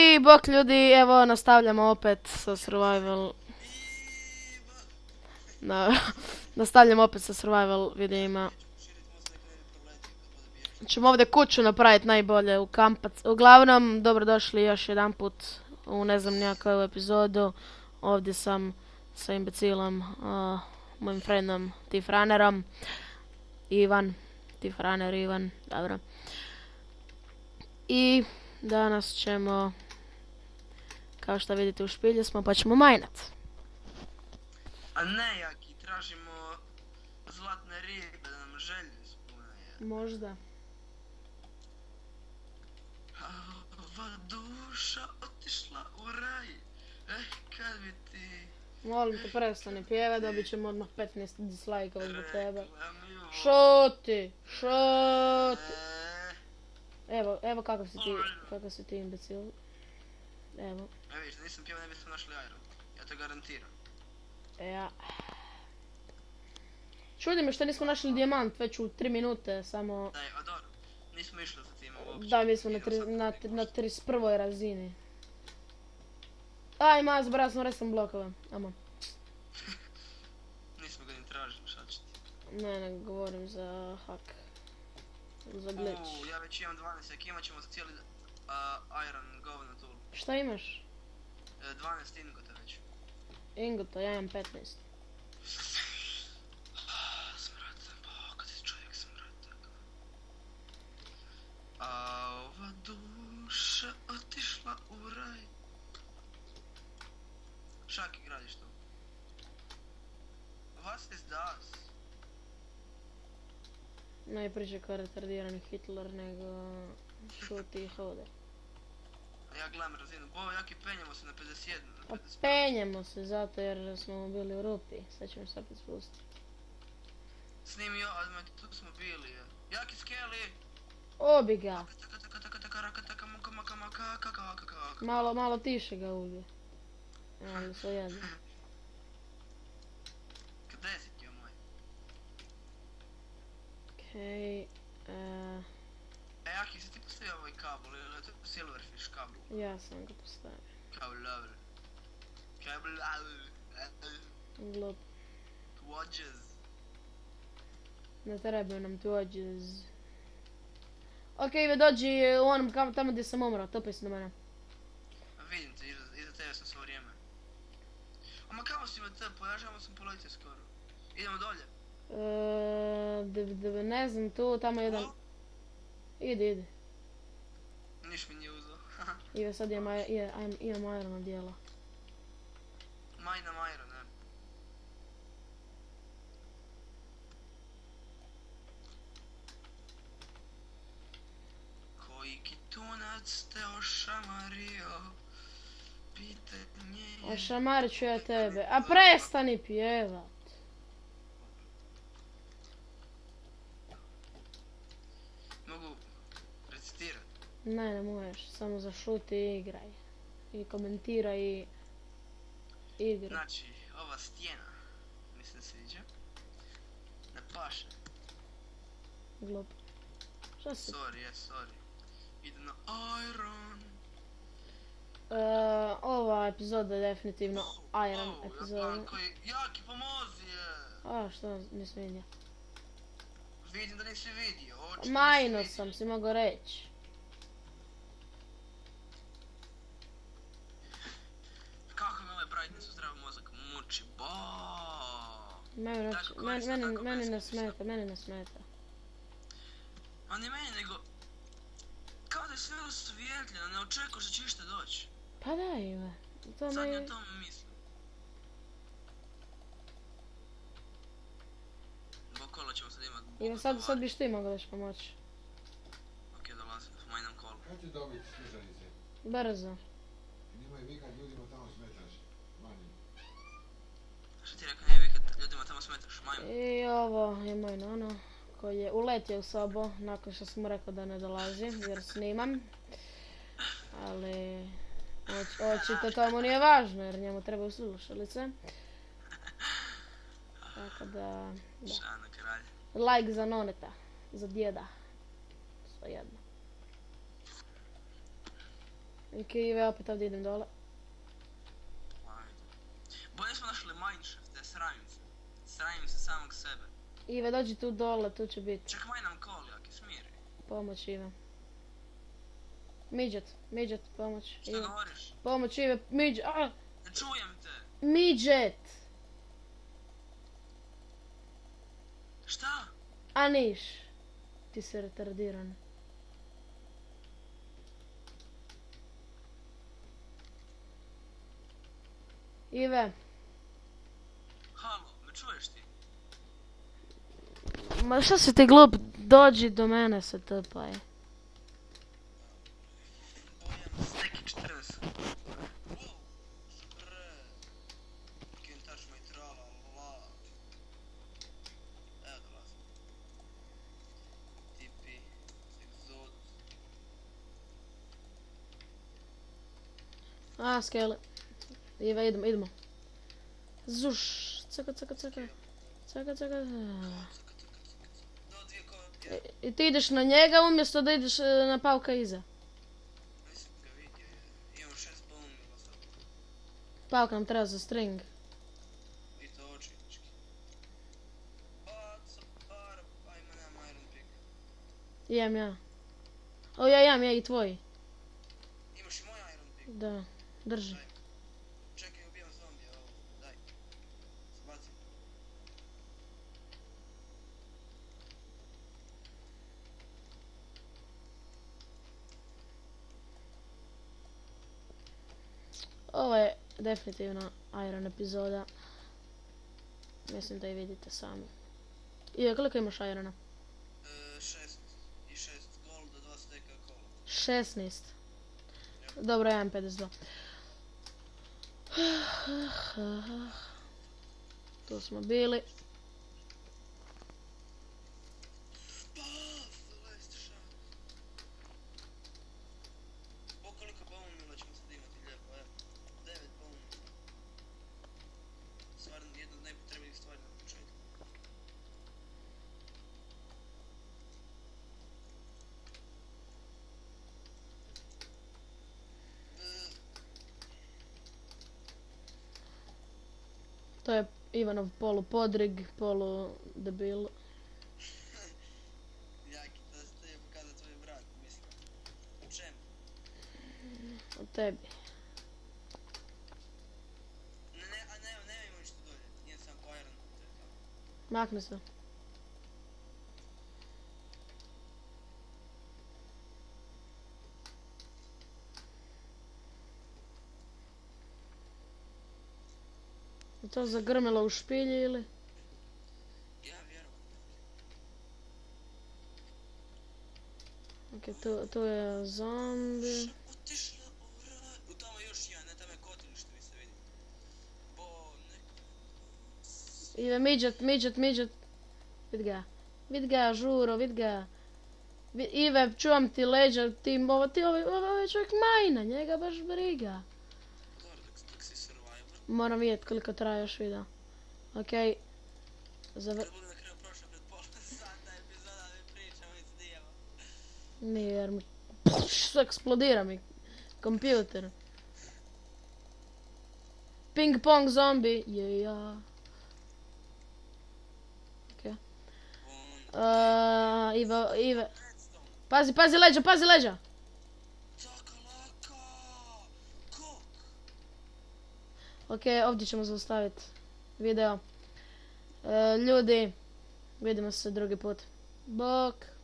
I bok ljudi, evo nastavljamo opet sa survival. Nastavljamo opet sa survival videima. Ćemo ovdje kuću napraviti najbolje u kampac. Uglavnom, dobrodošli još jedan put u ne znam nijakoju epizodu. Ovdje sam sa imbecilom, mojim friendom Tifranerom. Tifraner Ivan, dobro. I danas ćemo, kao što vidite u špilju smo, pa ćemo majnat. A ne, Jaki, tražimo zlatne ribe da nam želje ispune. Možda. Ova duša otišla u raj. Kad bi ti... Molim te, prestani pjeva, dobit ćemo odmah 15 dislike-ova zbog tebe. Rekla mi Šuti! Evo kakav si ti imbecil. Evo. vidiš, da nisam pjeva ne bismo našli Iron. Ja to garantiram. Ja. Čudi me što nismo našli dijamant već u 3 minute, samo... Daj, a dobro, nismo išli za tim uopće. Da, mi smo na 31. razini. Aj, zaboravio sam resam blokove. Amo. Nismo ga ni tražili, šta će ti. Ne, govorim za hack. Za glitch. Ja već imam 12, jak imat ćemo za cijeli Iron govno tool. Šta imaš? 12 ingota već. Ingota, ja imam 15. Smratan, kad si čovjek smratan. A ova duša otišla u raj. Šaki, gradiš to. Was is das? Ne priča kao retardirani Hitler, nego šuti i hode. Ja gledam razinu. Jaki, penjemo se na 51. Pa penjemo se zato jer smo bili u rupi. Sad ćemo se opet spustiti. Snimio, a tu smo bili. Jaki, skeli! Obi ga! Malo tiše ga ubi. Ali sve jedno. Gdje si ti, moj? Okej. Jaki, si ti postavio ovaj kabel ili je to silverfish kabel? Ja sam ga postavio. Kabel. Glup. Twodges. Ne trebaju nam tuođez. Okej, Ive, dođi u onom tamo gdje sam umro, topaj se do mene. Vidim te, iza tebe sam svo vrijeme. Ama kamo si me te, pojažavamo sam poletio skoro. Idemo dolje. Ne znam, tamo jedan... Idi. Niš mi nije uzao. Ive, sad imam Irona dijela. Majna Iron, ne. Koji kitunac te ošamario? Pitanje je... Ošamarit ću ja tebe. A prestani pjevat. Mogu recitirati? Ne možeš. Samo zašuti i igraj. I komentiraj i... igraj. Znači, ova stijena mi se sviđa. Ne paše. Glup. Šta si? Sorry. Ide na Iron. Ova epizoda je definitivno Iron epizoda. Jaki, pomozi je! A, što nisam vidio? Vidim da nisi vidio, Majno sam si mogao reći. Kako me ovaj brightness u zdrav mozak muči, Meni ne smeta. Ma ne meni, nego... Kao da je sve osvjetljeno, ne očekuješ da će išta doći. Pa da, Ive. Sad ja o tome mislim. Bokolo ćemo sad imat... Ive, sad biš ti mogao još pomoći. Okej, dolazim, majnam kolo. Kad ti dobiti služanice? Brzo. Nemoj vikat ljudima tamo smetaš. Manje. Šta ti rekao, ne vikat ljudima tamo smetaš, majmu? I ovo je moj nono koji je uletio u sobu nakon što sam mu rekao da ne dolazi jer snimam. Ali... očito to mu nije važno jer njemu trebaju slušalice. Tako da... Šana kralj. Like za noneta. Za djeda. Sve jedno. Ok, Ive, opet ovdje idem dole. Ajde. Bolje smo našli mineshaft, da sramim se. Sramim se samog sebe. Ive, dođi tu dole, tu će biti. Čak maj nam kolijak i smiri. Pomoć, Ive. Midget, pomoć. Šta Ive. govoriš? Pomoć, Ive, midget, Ne čujem te. midget! Šta? A niš. Ti si retardiran. Ive, Halo, me čuješ ti? ma šta si ti glup, dođi do mene se tpaj. Bojan, steki 40. Wow, bre. Can't touch my trala, la. Evo dolazim. Tipi, Exodus. A, skele. Ive, idemo. Zuš, caka. Do dvije koje. I ti ideš na njega umjesto da ideš na pauka iza. Nisam ga vidio, imam 6 bomba sad. Pauk nam treba za string. I to očinički. Baca par, ajme nemam iron pick. Jem ja. O, ja i tvoj. Imaš i moj iron pick? Da, drži. Daj. Čekaj, ubijam zombija, ovo, daj. Zbacim. Ovo je definitivno Iron epizoda. Mislim da i vidite sami. I koliko imaš Irona? 6 i 6 golda, 2 steka kola. 16. Dobro, ja imam 52. Tu smo bili. Paf, the last shot. O, koliko bombila ćemo sad imati lijepo, evo. 9 bombila. Stvarno, jedna od najpotrebnijih stvari na početku. To je Ivanov polu podrig, polu debil. Jaki, da se tebi pokazat tvoj brat, mislim. U čemu? Od tebi. Ne imam ništa dolje. Nije sam po ironu, to je to. Makni se. Je to zagrmilo u špilji ili? Ja vjerujem. Ok, tu je zombi. Otišla u raj. U tamo još jedan, ne tamo je kotilište mi se vidi. Bo, neko... Ive, midget. Vid ga, žuro, vid ga. Ive, čuvam ti leđa, ovo je čovjek majna, njega baš briga. Dobro, dok si survivor. Moram vidjeti koliko traje još video. Okej. Kad bude na kraju prošlo pred pola sata epizoda, mi pričamo i snijemo. Nije jer mi... eksplodira mi kompjuter. Ping pong zombi. Yeah. Okej. Ive. Pazi leđa. Cakalaka! Kok! Ok, ovdje ćemo zaustaviti video. Ljudi, vidimo se drugi put. Bok.